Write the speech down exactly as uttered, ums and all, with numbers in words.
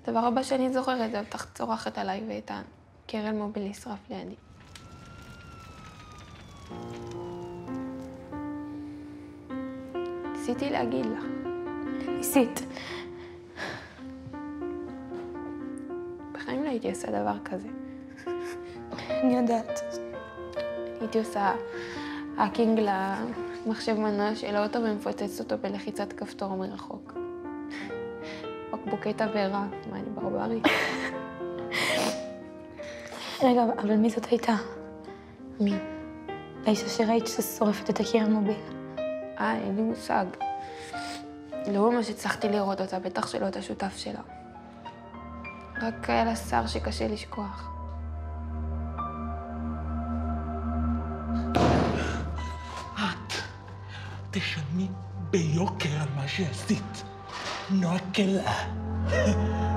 הדבר הבא שאני זוכרת זה אותך צורחת עליי ואת הקרן מוביל נשרף לידי. ניסיתי להגיד לך. ניסית. בחיים לא הייתי עושה דבר כזה. אני יודעת. הייתי עושה האקינג למחשב מנוע של האוטו ומפוצצת אותו בלחיצת כפתור מרחוק. בקבוקי תבערה, מה אני ברברית? רגע, אבל מי זאת הייתה? מי? האישה שראית ששורפת את הקרן מוביל. אה, אין לי מושג. לא ממש הצלחתי לראות אותה, בטח שלא את השותף שלה. רק היה לה שר שקשה לשכוח. את תשלמי ביוקר על מה שעשית. נועה כלה.